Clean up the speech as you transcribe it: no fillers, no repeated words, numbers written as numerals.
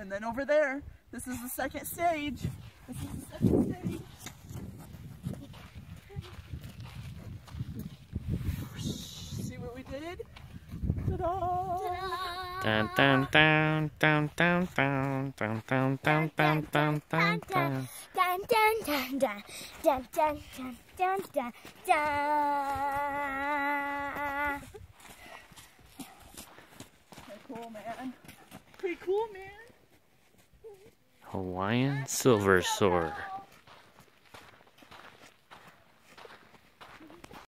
And then over there, this is the second stage. This is the second stage. See what we did? Ta-da! Dun dun dun dun dun dun dun dun dun dun dun dun dun. Dun dun dun dun dun dun dun dun dun. Pretty cool, man. Pretty cool, man. Hawaiian silver sword.